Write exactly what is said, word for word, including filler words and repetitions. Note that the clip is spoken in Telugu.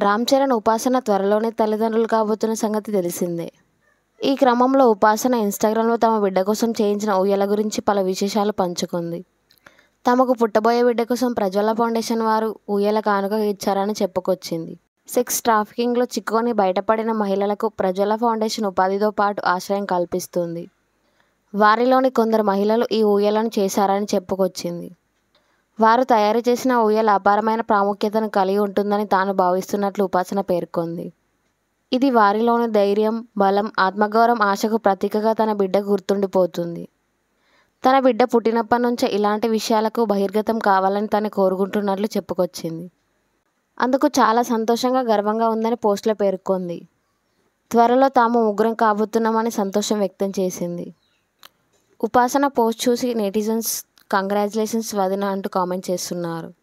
రామ్ చరణ్, ఉపాసన త్వరలోనే తల్లిదండ్రులు కాబోతున్న సంగతి తెలిసిందే. ఈ క్రమంలో ఉపాసన ఇన్స్టాగ్రామ్లో తమ బిడ్డ కోసం చేయించిన ఊయల గురించి పలు విశేషాలు పంచుకుంది. తమకు పుట్టబోయే బిడ్డ కోసం ప్రజ్వల ఫౌండేషన్ వారు ఊయల కానుకగా ఇచ్చారని చెప్పుకొచ్చింది. సెక్స్ ట్రాఫికింగ్లో చిక్కుకొని బయటపడిన మహిళలకు ప్రజ్వల ఫౌండేషన్ ఉపాధితో పాటు ఆశ్రయం కల్పిస్తుంది. వారిలోని కొందరు మహిళలు ఈ ఊయలను చేశారని చెప్పుకొచ్చింది. వారు తయారు చేసిన ఊయల అపారమైన ప్రాముఖ్యతను కలిగి ఉంటుందని తాను భావిస్తున్నట్లు ఉపాసన పేర్కొంది. ఇది వారిలోని ధైర్యం, బలం, ఆత్మగౌరవం, ఆశకు ప్రతీకగా తన బిడ్డకు గుర్తుండిపోతుంది. తన బిడ్డ పుట్టినప్పటి నుంచే ఇలాంటి విషయాలకు బహిర్గతం కావాలని తను కోరుకుంటున్నట్లు చెప్పుకొచ్చింది. అందుకు చాలా సంతోషంగా, గర్వంగా ఉందని పోస్టులో పేర్కొంది. త్వరలో తాము ముగ్గురం కాబోతున్నామని సంతోషం వ్యక్తం చేసింది. ఉపాసన పోస్ట్ చూసి నెటిజన్స్ కంగ్రాచ్యులేషన్స్ వదిన అంటూ కామెంట్ చేస్తున్నారు.